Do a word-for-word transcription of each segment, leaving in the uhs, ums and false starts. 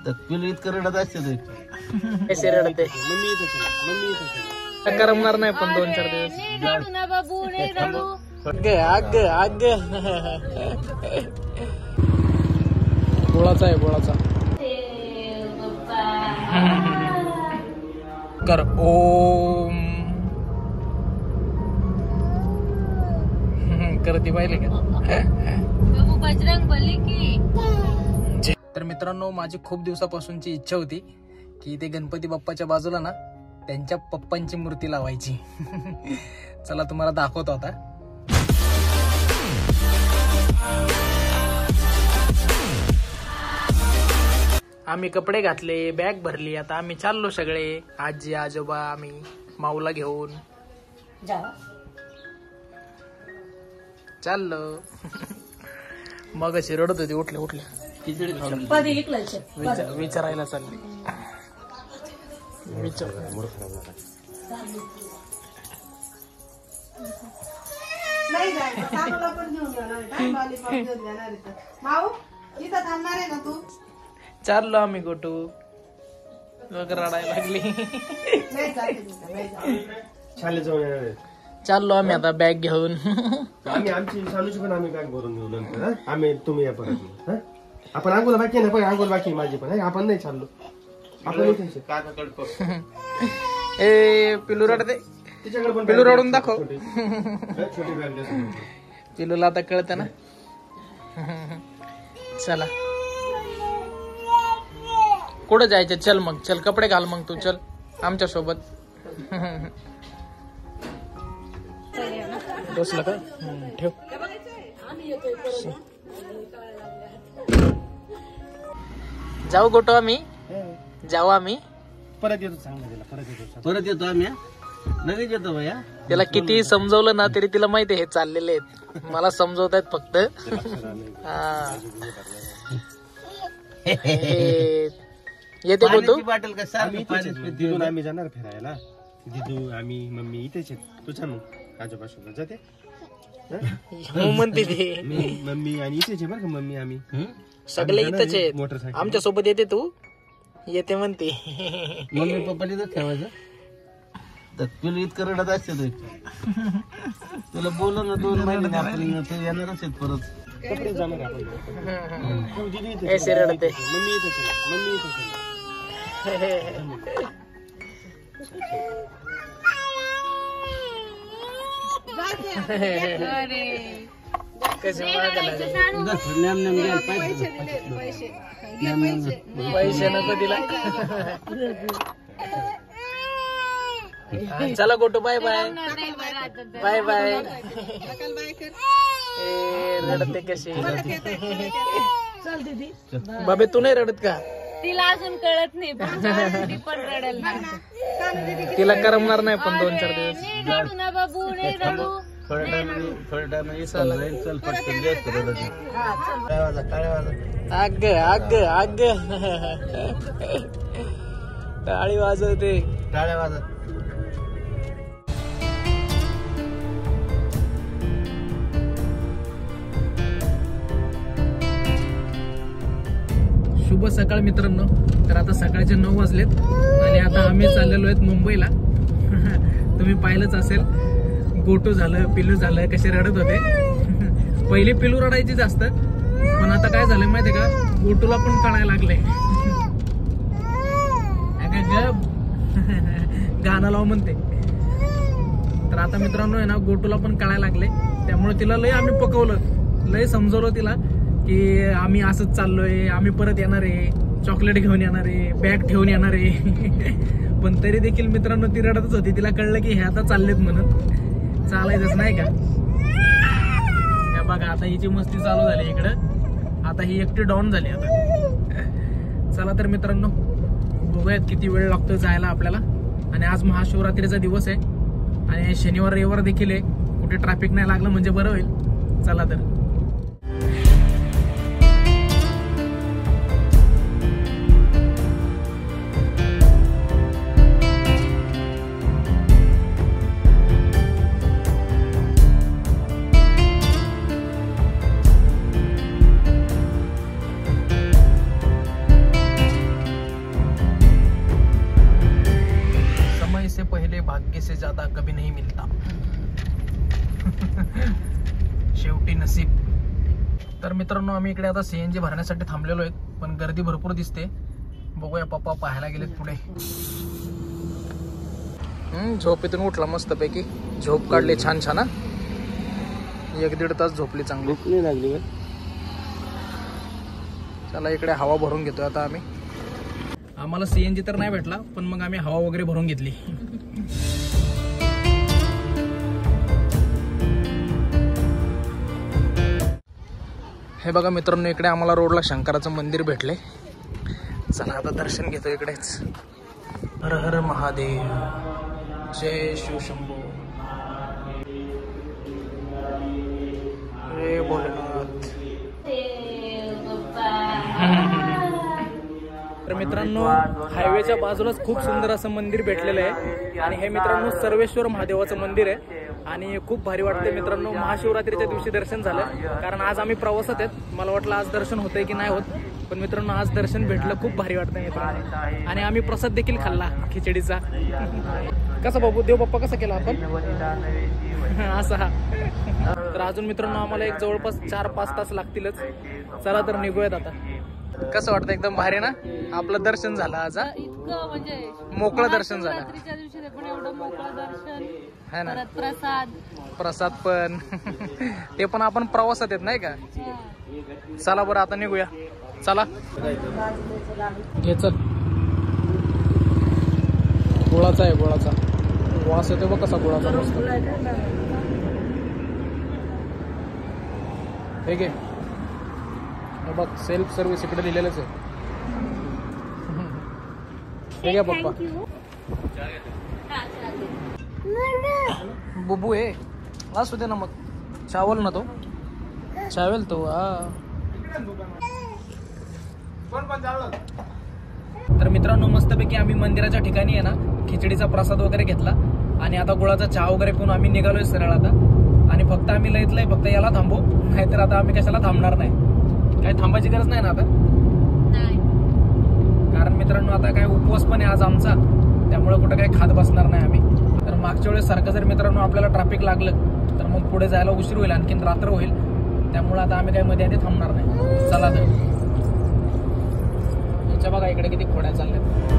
पिलू इतकं रडत असते कसे रडते मम्मी येत मम्मी येत करमणार नाही पण दोन चार दिवस अग अग अग गोळाचा आहे गोळाचा कर ओम करती पाहिले का बजरंगबली की. तर मित्रांनो माझी खूप दिवसापासूनची इच्छा होती की ते गणपती बाप्पाच्या बाजूला ना त्यांच्या पप्पांची मूर्ती लावायची. चला तुम्हाला दाखवतो आता. आम्ही कपडे घातले बॅग भरली आता आम्ही चाललो सगळे आजी आजोबा आम्ही माऊला घेऊन चाललो. मग अशी रडत होती उठले उठले विचार विचारायला चालले विचार नाही जायचं सानूला पण घेऊन जाणार टाइमवाली पण घेऊन जाणार इथं. माऊ इथं थांबणार आहे ना तू. चाललो आम्ही गोटू वगैरे रडायला लागली. नाही जाते तिथं, नाही जाते. शाळेत जाऊन येणार आहे. चाललो आम्ही आता बॅग घेऊन. आम्ही आमची चालूची पण आम्ही बॅग भरून घेऊ नंतर हं? आम्ही तुम्ही या परत हं? आपण आंघोळ बाकी आहे ना पण आंघोळ बाकी आहे माझी पण हं? आपण नाही चाललो आपण इथेच आहे. ए पिलू रडते तिच्याकडे पण पिलू रडून दाखव. छोटी छोटी बॅग द्या. पिलूला आता कळतं ना. चला कुठं जायचं चल मग चल कपडे घाल मग तू चल आमच्या सोबत. बसलं का ठेव. जाऊ गोटो आम्ही जाऊ आम्ही परत येतो सांगा तिला परत येतो परत येतो आम्ही लगेच येतो भैया. त्याला किती समजवलं ना तरी तिला माहिती आहे हे चाललेले आहेत मला समजवत आहेत फक्त. येते गोटू बाटल का दिदून आम्ही जाणार फिरायला. दिदू आम्ही मम्मी इथेच तुझा मग आजोबा सोबत जाते म्हणते ते मम्मी आणि इथेच बरं का मम्मी आम्ही सगळे इथंच आहेत मोटरसायकल आमच्या सोबत येते तू येते म्हणते. मम्मी पप्पा तिथं ठेवायचं तर पिलू इतकं रडत असते तुला बोल ना दोन महिने आपण ते येणारच आहेत परत. कपडे जाणार आपण ऐसे रडते मम्मी येते मम्मी येते. कसे पैसे नको तिला. चला गोटू बाय बाय बाय बाय. रडते कशी बाबे तू नाही रडत का. तिला अजून कळत नाही पण पण रडेल ना. तिला करमणार नाही पण दोन चार दिवस. रडू ना बाबू नाही रडू. थोड्या टाइम थोड्या टाइम चल चल पटकन जास्त रडत काय वाजा काय वाजा अग अग अग टाळी वाजवते टाळ्या वाजत. शुभ सकाळ मित्रांनो. तर आता सकाळचे नऊ वाजलेत आणि आता आम्ही चाललेलो आहेत मुंबईला. तुम्ही पाहिलंच असेल गोटू झालं पिलू झालं कसे रडत होते. पहिले पिलू रडायची जास्त पण आता काय झालंय माहितीये का गोटूला पण कळायला लागलंय. गाणं लाव म्हणते. तर आता मित्रांनो आहे ना गोटूला पण कळायला लागले त्यामुळे तिला लय आम्ही पकवलं लय समजवलं तिला की आम्ही असंच चाललोय आम्ही परत येणार आहे चॉकलेट घेऊन येणार आहे बॅग ठेवून येणार आहे. पण तरी देखील मित्रांनो ती रडतच होती. तिला कळलं की हे आता चाललेत म्हणून चालायचंच नाही का. बघा आता हिची मस्ती चालू झाली इकडं. आता ही एकटी डाऊन झाली आता. चला तर मित्रांनो बघूयात किती वेळ लागतो जायला आपल्याला. आणि आज महाशिवरात्रीचा दिवस आहे आणि शनिवार रविवार देखील आहे. कुठे ट्रॅफिक नाही लागलं म्हणजे बरं होईल. चला तर ज्यादा कभी नहीं मिलता. शेवटी नसीब. तर मित्रांनो आम्ही इकडे आता सीएनजी भरण्यासाठी थांबलेलो आहेत, पण गर्दी भरपूर दिसते. बघूया पप्पा पाहायला गेलेत पुढे. हम्म झोपेतून उठला मस्तपैकी, झोप काढली छान छान. एक दीड तास झोपली चांगली. भूक नाही लागली का? चला इकडे हवा भरून घेतोय आता आम्ही. आम्हाला सीएनजी तर नाही भेटला, पण मग आम्ही हवा वगैरे भरून घेतली. हे बघा मित्रांनो, इकडे आम्हाला रोडला शंकराचं मंदिर भेटले. चला आता दर्शन घेतो इकडेच. हर हर महादेव, जय शिवशंभो, रे भोलेनाथ. तर मित्रांनो हायवेच्या बाजूलाच खूप सुंदर असं मंदिर भेटलेलं आहे. आणि हे मित्रांनो सर्वेश्वर महादेवाचं मंदिर आहे. आणि खूप भारी वाटते मित्रांनो. महाशिवरात्रीच्या दिवशी दर्शन झालं, कारण आज आम्ही प्रवासात आहेत. मला वाटलं आज दर्शन होतंय की नाही होत, पण मित्रांनो आज दर्शन भेटलं. खूप भारी वाटतंय मित्रांनो. आणि आम्ही प्रसाद देखील खाल्ला खिचडीचा. कसा बाबू देव बाप्पा कसा केला आपण असा. तर अजून मित्रांनो आम्हाला एक जवळपास चार पाच तास लागतीलच. चला तर निघूयात आता. कसं वाटतं? एकदम भारी ना. आपलं दर्शन झालं आज. इतकं म्हणजे मोकळं दर्शन झालं. रात्रीच्या दिवशी ते पण एवढं मोकळं दर्शन, है ना. परत प्रसाद प्रसाद पण ते पण आपण प्रवासात येत नाही का. चला बरं आता निघूया. चला घे चल. गुळाचा आहे, गुळाचा वास येतो बघ कसा गुळाचा मस्त. ठीक आहे बघ, सेल्फ सर्व्हिस इकडे दिलेलंच आहे. ठीक आहे पप्पा. बुबू आहे असू दे ना मग. चावल ना तो, चावेल तो. तर मित्रांनो मस्तपैकी आम्ही मंदिराच्या ठिकाणी आहे ना खिचडीचा प्रसाद वगैरे घेतला. आणि आता गुळाचा चहा वगैरे पिऊन आम्ही निघालोय सरळ आता. आणि फक्त आम्ही लय इथलंय, फक्त याला थांबू, नाहीतर आता आम्ही कशाला थांबणार नाही. काही थांबायची गरज नाही ना आता, कारण मित्रांनो आता काय उपवास पण आहे आज आमचा, त्यामुळे कुठं काही खात बसणार नाही आम्ही. तर मागच्या वेळेस सारखं जर मित्रांनो आपल्याला ट्रॅफिक लागलं तर मग पुढे जायला उशीर होईल, आणखीन रात्र होईल. त्यामुळे आता आम्ही काही मध्ये आधी थांबणार नाही. चला तर. याच्या बघा इकडे किती खोड्या चालल्यात.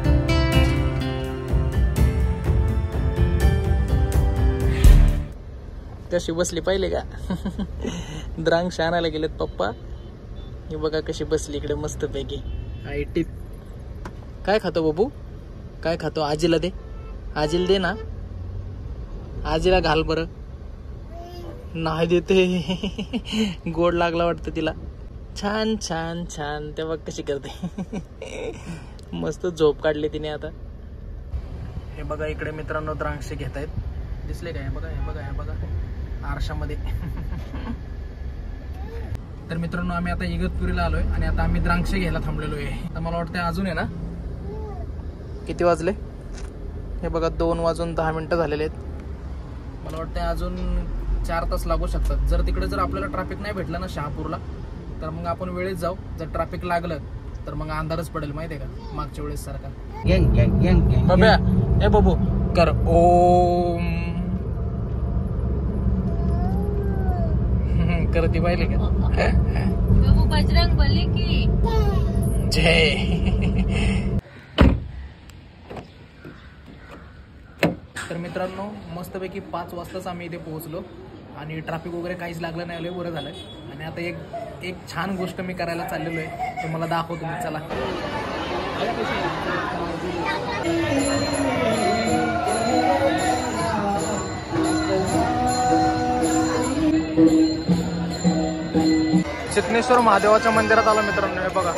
कशी बसली पाहिले का. द्रांक्ष आणायला गेलेत पप्पा. हे बघा कशी बसली इकडे मस्त पैकी. आयटीत काय खातो बाबू, काय खातो? आजीला दे, आजीला दे ना. आजीला घाल बरं. नाही देते. गोड लागला वाटतं तिला. छान छान छान. ते बघ कशी करते. मस्त झोप काढली तिने आता. हे बघा इकडे मित्रांनो द्रांक्ष घेत आहेत. दिसले का? हे बघा, हे बघा, हे बघा आरशामध्ये. तर मित्रांनो आम्ही आता इगतपुरीला आलोय आणि आता आम्ही द्रांक्ष घ्यायला थांबलेलो आहे. तर मला वाटतं अजून आहे ना, किती वाजले? हे बघा दोन वाजून दहा मिनिटं झालेले आहेत. मला वाटतं अजून चार तास लागू शकतात. जर तिकडे जर आपल्याला ट्रॅफिक नाही भेटलं ना शहापूरला, तर मग आपण वेळेत जाऊ. जर ट्रॅफिक लागलं तर मग अंधारच पडेल माहितीये का, मागच्या वेळेस सारखा. बाब्या ए बाबू कर ओम करती पाहिले का. बाबू बजरंग बली की जय. तर मित्रांनो मस्तपैकी पाच वाजताच आम्ही इथे पोहोचलो आणि ट्रॅफिक वगैरे काहीच लागलं नाही. लय बरं झालं. आणि आता एक एक छान गोष्ट मी करायला चाललेलो आहे, तर मला दाखवतो मी. चला. चितनेश्वर महादेवाच्या मंदिरात आलो मित्रांनो. हे बघा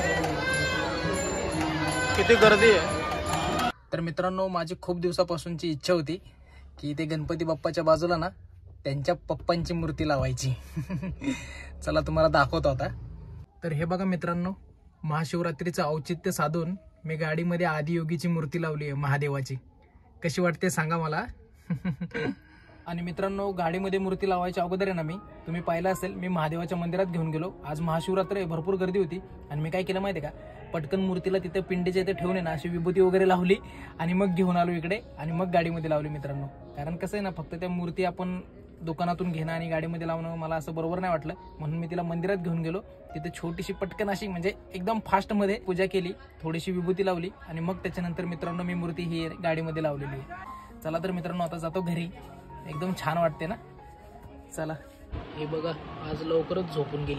किती गर्दी आहे. तर मित्रांनो माझी खूप दिवसापासूनची इच्छा होती की ते गणपती बाप्पाच्या बाजूला ना त्यांच्या पप्पांची मूर्ती लावायची. चला तुम्हाला दाखवतो आता. तर हे बघा मित्रांनो, महाशिवरात्रीचं औचित्य साधून मी गाडीमध्ये आदियोगीची मूर्ती लावली आहे महादेवाची. कशी वाटते सांगा मला. आणि मित्रांनो, गाडीमध्ये मूर्ती लावायच्या अगोदर आहे ना, मी तुम्ही पाहिलं असेल, मी महादेवाच्या मंदिरात घेऊन गेलो. आज महाशिवरात्र आहे, भरपूर गर्दी होती. आणि मी काय केलं माहिती आहे का, पटकन मूर्तीला तिथे पिंडीच्या इथे ठेवून आहे ना, अशी विभूती वगैरे लावली आणि मग घेऊन आलो इकडे आणि मग गाडीमध्ये लावली मित्रांनो. कारण कसं आहे ना, फक्त त्या मूर्ती आपण दुकानातून घेणं आणि गाडीमध्ये लावणं मला असं बरोबर नाही वाटलं. म्हणून मी तिला मंदिरात घेऊन गेलो. तिथे छोटीशी पटकन अशी म्हणजे एकदम फास्टमध्ये पूजा केली, थोडीशी विभूती लावली आणि मग त्याच्यानंतर मित्रांनो मी मूर्ती ही गाडीमध्ये लावलेली आहे. चला तर मित्रांनो, आता जातो घरी. एकदम छान वाटते ना. चला. हे बघा, आज लवकरच झोपून गेली.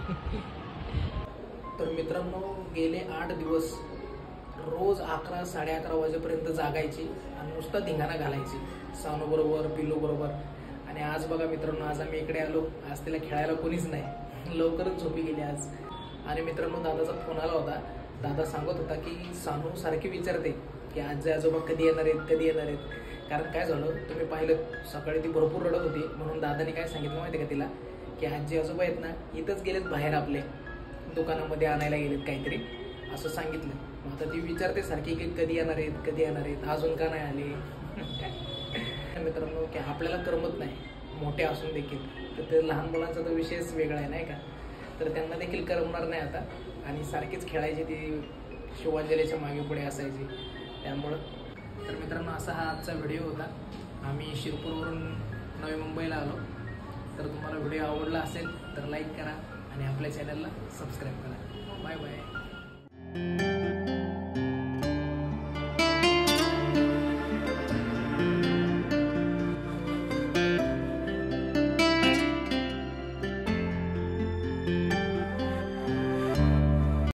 तर मित्रांनो, गेले आठ दिवस रोज अकरा साडे अकरा वाजेपर्यंत जागायची आणि नुसतं धिंगाणा घालायची सानू बरोबर, पिल्लू बरोबर. आणि आज बघा मित्रांनो, आज आम्ही इकडे आलो. आज तिला खेळायला कोणीच नाही, लवकरच झोपी गेली आज. आणि मित्रांनो, दादाचा फोन आला होता. दादा सांगत होता की सानू सारखी विचारते की आजी आजोबा कधी येणार आहेत, कधी येणार आहेत. कारण काय झालं, तुम्ही पाहिलं सकाळी ती भरपूर रडत होती. म्हणून दादाने काय सांगितलं माहिती का तिला, की आजी आजोबा आहेत ना, इथंच गेलेत बाहेर, आपले दुकानामध्ये आणायला गेलेत काहीतरी, असं सांगितलं. मग आता ती विचारते सारखी की कधी येणार आहेत, कधी येणार आहेत, अजून का नाही आले. मित्रांनो, की आपल्याला करमत नाही मोठे असून देखील, तर ते लहान मुलांचा तर विषयच वेगळा आहे नाही का. तर त्यांना देखील करमणार नाही आता. आणि सारखीच खेळायची, ती शिवांजलीच्या मागे पुढे असायची त्यामुळं. तर मित्रांनो, असा हा आजचा व्हिडिओ होता. आम्ही शिरपूरवरून नवी मुंबईला आलो. तर तुम्हाला व्हिडिओ आवडला असेल तर लाईक करा आणि आपल्या चॅनलला सबस्क्राईब करा. Bye bye.